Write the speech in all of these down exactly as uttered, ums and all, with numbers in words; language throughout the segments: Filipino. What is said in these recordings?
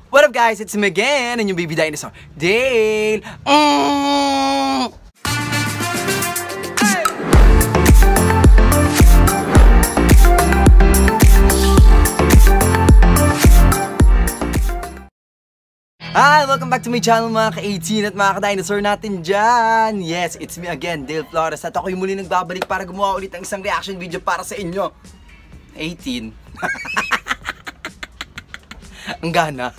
What up guys, it's me again, and yung baby dinosaur, Dale! Mm! Hi! Welcome back to my channel mga ka-eighteen at mga ka-dinosaur natin dyan! Yes, it's me again, Dale Flores, at ako'y muli nagbabalik para gumawa ulit ng isang reaction video para sa inyo. eighteen. Ang gana.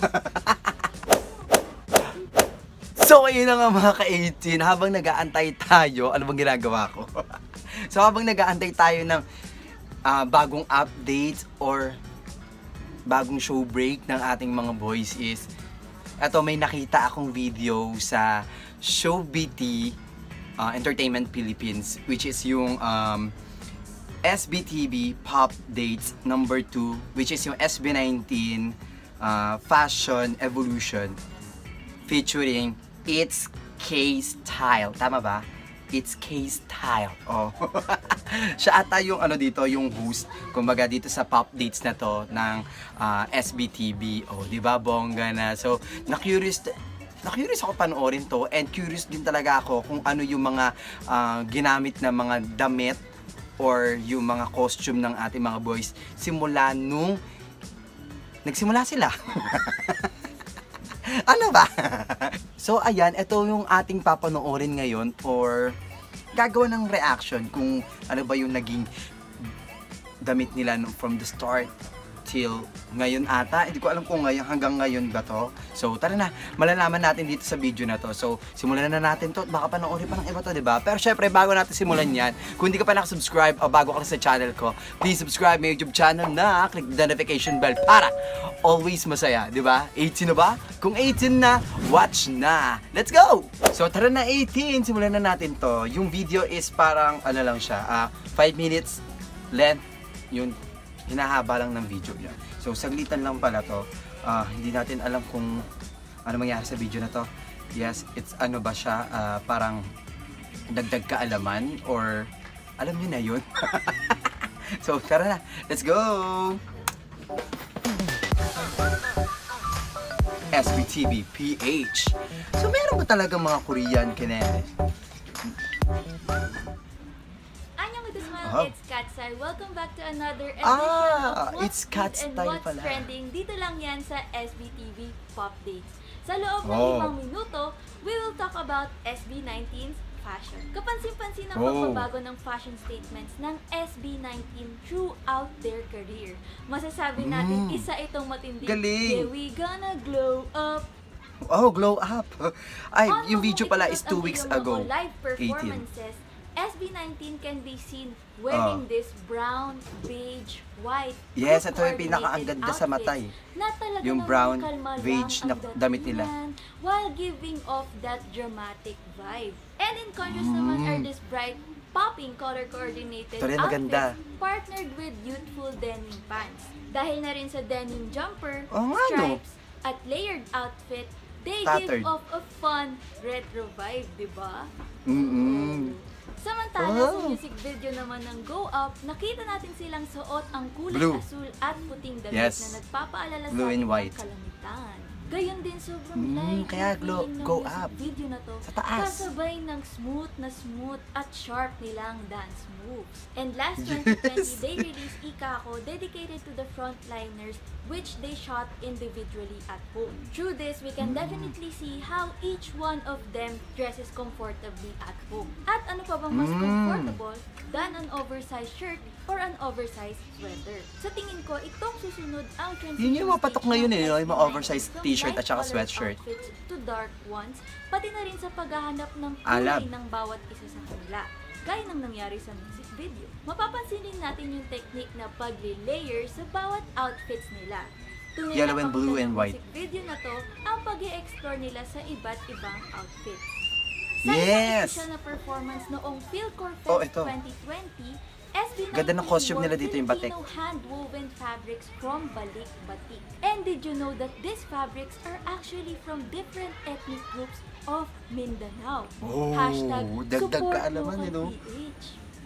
So ayun na nga mga ka-eighteen, habang nag-aantay tayo, ano bang ginagawa ko? So habang nag-aantay tayo ng uh, bagong updates or bagong show break ng ating mga boys is, eto may nakita akong video sa Showbiz uh, Entertainment Philippines, which is yung um, S B T V Pop Dates number two, which is yung S B nineteen uh, Fashion Evolution featuring It's K-Style. Tama ba? It's K-Style. Oh. Siya ata yung ano dito, yung host, kumbaga dito sa pop dates na to ng uh, S B T V. Oh, di ba bongga na. So, na-curious na-curious ako panoorin to, and curious din talaga ako kung ano yung mga uh, ginamit na mga damit or yung mga costume ng ating mga boys simula nung nagsimula sila. Ano ba? So ayan, ito yung ating papanoorin ngayon or gagawa ng reaction kung ano ba yung naging damit nila from the start till ngayon ata. Hindi ko alam kung ngayon, hanggang ngayon ba to. So tara na, malalaman natin dito sa video na to. So simulan na natin to. Baka panoorin pa ng iba to, diba? Pero syempre, bago natin simulan yan, kung hindi ka pa nakasubscribe o bago ka sa channel ko, please subscribe my YouTube channel na click the notification bell para always masaya, diba? eighteen na ba? Kung eighteen na, watch na! Let's go! So tara na eighteen, simulan na natin to. Yung video is parang ano lang siya, uh, five minutes length, yun. Hinahaba lang ng video yan. So, saglitan lang pala to. Uh, hindi natin alam kung ano mangyari sa video na to. Yes, it's ano ba siya, uh, parang dagdag kaalaman or alam nyo na yun. So, tara na. Let's go! S B T V P H. So, meron ba talaga mga Korean kinene? Oh. It's Katsai. Welcome back to another edition ah, of it's What's Good and Katsai What's pala. Trending. Dito lang yan sa S B T V Pop Dates. Sa loob ng oh. limang minuto, we will talk about S B nineteen's fashion. Kapansin-pansin ang oh. pagbabago ng fashion statements ng S B nineteen throughout their career. Masasabi natin, mm. isa itong matindi. Galing! Yeah, we gonna glow up. Oh, glow up! Ay, On yung video pala is two weeks ago. Live performances, eighteen. S B nineteen can be seen wearing uh, this brown, beige, white, yes, ito yung pinaka-ang ganda sa matay. Yung brown, beige na damit nila. While giving off that dramatic vibe. And in contrast mm. naman are this bright, popping, color-coordinated outfits partnered with youthful denim pants. Dahil na rin sa denim jumper, oh, stripes, ano? At layered outfit, they Tattered. give off a fun retro vibe, diba? Mm-mm. Samantala, oh. sa music video naman ng Go Up, nakita natin silang suot ang kulay Blue. asul at puting damit yes. na nagpapaalala sa ating ng kalamitan. Gayon din sobrang mm, light kaya glow, ng go music up. video na to, sa taas. kasabay ng smooth na smooth at sharp nilang dance moves. And last twenty twenty, yes. they released Ikako dedicated to the frontliners, which they shot individually at home. Through this, we can mm. definitely see how each one of them dresses comfortably at home. At ano pa bang mas mm. comfortable than an oversized shirt or an oversized sweater? Sa tingin ko, itong susunod ang transition. Yun yung mapatok ngayon eh, yung mga oversized t-shirt at saka sweatshirt. To dark ones, pati na rin sa paghahanap ng kulay ng bawat isa sa kanila. Gaya ng nangyari sa music video. Mapapansin din natin yung technique na pag-layer sa bawat outfits nila. Tunay Yellow and blue and white. Music video na to, ang pag-i-explore nila sa iba't ibang outfits. Sa yes! isang na performance noong Philcore Fest oh, twenty twenty, S B nineteen ganda ng costume nila dito yung batik. hand-woven fabrics from Balik Batik. And did you know that these fabrics are actually from different ethnic groups of Mindanao? Oh, Hashtag dagdag support kaalaman, local you know? P H.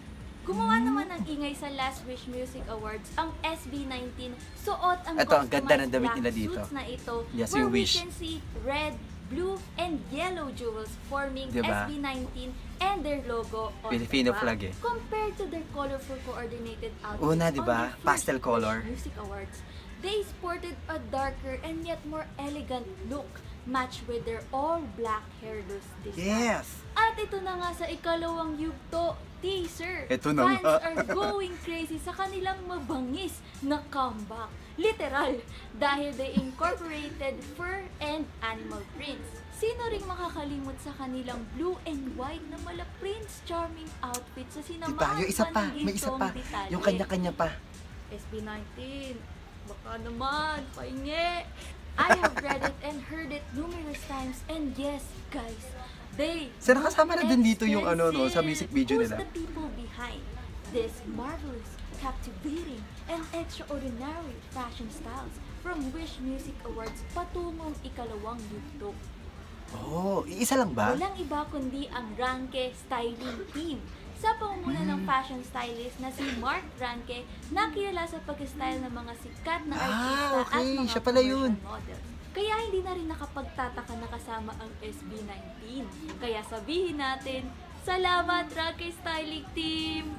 Gumawa naman ng ingay sa Last Wish Music Awards ang S B nineteen. Suot ang Ito, ang ganda ng customized damit black nila dito. suits na ito, Yes, where yung we Wish. can see red, blue, and yellow jewels forming Diba? S B nineteen and their logo on Filipino the back. flag eh. Compared to their colorful coordinated outfits Una, on diba? their first Pastel color. Wish Music Awards, they sported a darker and yet more elegant look matched with their all-black hairdos design. Yes! At ito na nga sa ikalawang yugto, teaser. Ito na Fans nga. are going crazy sa kanilang mabangis na comeback. Literal, dahil they incorporated fur and animal prints. Sino ring makakalimot sa kanilang blue and white na mala Prince Charming outfit sa Diba? sinamahan Yung isa pa, ng may isa gintong pa. detalye. Yung kanya-kanya pa. S B nineteen, baka naman, pahingi. I have read it and heard it numerous times, and yes, guys, they Sir, nakasama na din dito yung ano, no, sa expensive. music video Who's nila. the people behind this marvelous, captivating, and extraordinary fashion styles from Wish Music Awards patungong ikalawang yugto? Oh, iisa lang ba? Walang iba kundi ang Ranke Styling Team. Sa pangunguna ng fashion stylist na si Mark Ranke, na kilala sa pag-style ng mga sikat na Ah, artista okay. at mga Siya pala yun. commercial models. Kaya hindi na rin nakapagtataka na kasama ang S B nineteen. Kaya sabihin natin, salamat Ranke Styling Team!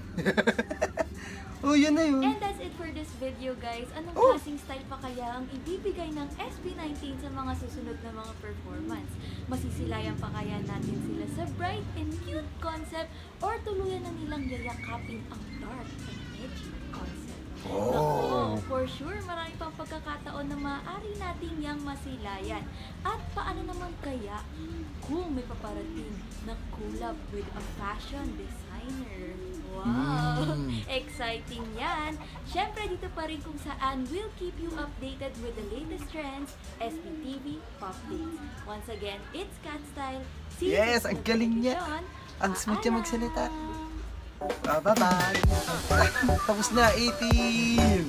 Oh, yun na yun. And that's it for this video, guys. Anong Oh. klaseng style pa kaya ang ibibigay ng S B nineteen sa mga susunod na mga performance? Masisilayan pa kaya natin sila sa bright and cute concept or tuluyan na nilang yayakapin ang dark and edgy concept? Oh. Naku, for sure, marami pang pagkakataon na maaari nating yang masilayan. At paano naman kaya kung may paparating na collab with a fashion designer? Wow! Mm. Exciting yan! Syempre dito pa rin kung saan we'll keep you updated with the latest trends, S B T V Pop Dates. Once again, it's Cat Style. See you Yes, sa ang susunod na galing niya. edisyon. Ang smooth niya Paalam! magsalita. Ah, bye-bye! Tapos na, eighteen!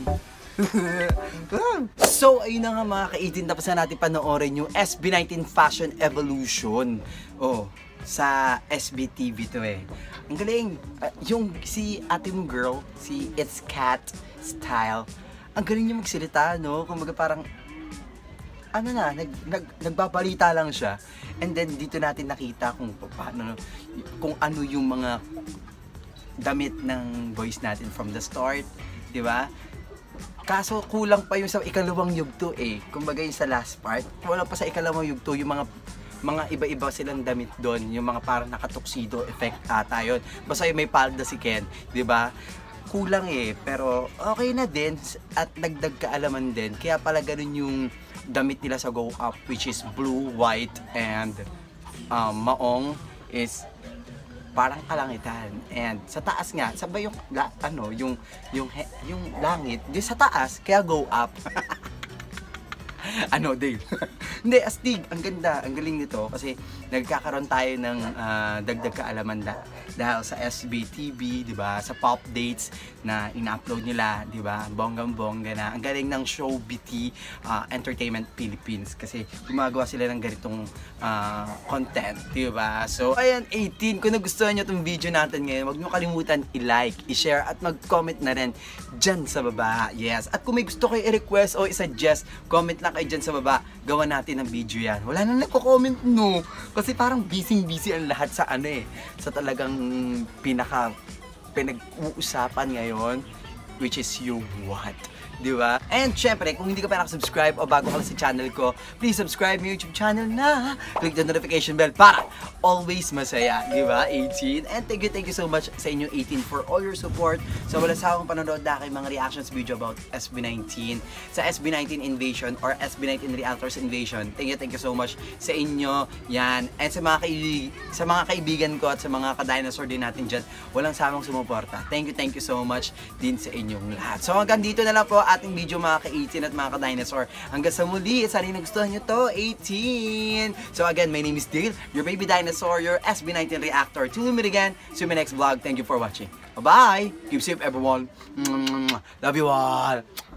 So, ayun na nga mga ka-eighteen, tapos na natin panoorin yung S B nineteen Fashion Evolution. Oh, sa S B T V to eh. Ang galing. Uh, yung si ate mong girl, si It's Cat Style, ang galing niya magsalita, no? Kumbaga parang, ano na, nag, nag, nagbabalita lang siya. And then dito natin nakita kung paano, kung ano yung mga damit ng boys natin from the start, di ba? Kaso kulang pa yung sa ikalawang yugto eh. Kumbaga yung sa last part, wala pa sa ikalawang yugto yung mga mga iba-iba silang damit doon, yung mga parang nakatuxedo effect ata yun. Basta yung may palda si Ken, di ba? Kulang eh, pero okay na din at dagdag kaalaman din. Kaya pala ganun yung damit nila sa Go Up, which is blue, white, and um, maong is parang kalangitan. And sa taas nga, sabay yung la, ano, yung yung he, yung langit, di sa taas, kaya go up. Ano, Dave? Hindi, astig. Ang ganda. Ang galing nito kasi nagkakaroon tayo ng uh, dagdag kaalaman da, dahil sa S B T V, di ba? Sa Pop Dates na ina-upload nila, di ba? Bonggang-bongga na. Ang galing ng Show B T uh, Entertainment Philippines kasi gumagawa sila ng ganitong uh, content, di ba? So, ayan, eighteen. Kung nagustuhan nyo itong video natin ngayon, huwag nyo kalimutan i-like, i-share, at mag-comment na rin dyan sa baba. Yes. At kung may gusto kayo i-request o i-suggest, comment lang kayo dyan sa baba. Gawa natin ng video yan. Wala nang nagko-comment, no? Kasi parang busy-busy ang lahat sa ano eh. Sa talagang pinaka pinag-uusapan ngayon, which is yung what? Di ba? And syempre, kung hindi ka pa nakasubscribe o bago ka lang sa channel ko, please subscribe my YouTube channel na. Click the notification bell para always masaya. Di ba? eighteen. And thank you, thank you so much sa inyo eighteen for all your support. Sa wala sa akong panonood na aking mga reactions video about S B nineteen, sa S B nineteen Invasion or S B nineteen Reactors Invasion. Thank you, thank you so much sa inyo. Yan. And sa mga, kaibig, sa mga kaibigan ko at sa mga ka-dinosaur din natin dyan, walang samang sumuporta. Thank you, thank you so much din sa inyong lahat. So hanggang dito na lang po ating video mga ka-eighteen at mga ka-dinosaur. Hanggang sa muli, sana nagustuhan nyo to, eighteen! So again, my name is Dale, your baby dinosaur, your S B nineteen reactor. Till we meet again, see you in my next vlog. Thank you for watching. Bye-bye! Keep safe everyone. Love you all!